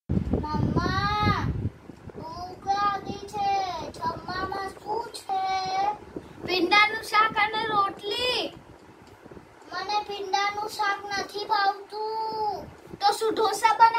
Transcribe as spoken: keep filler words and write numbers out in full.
મમ્મા ભૂખ લાગી છે. જમવામાં શું છે? ભીંડાનું શાક અને રોટલી. મને ભીંડાનું શાક નથી ભાવતું. તો શું ઢોસા બના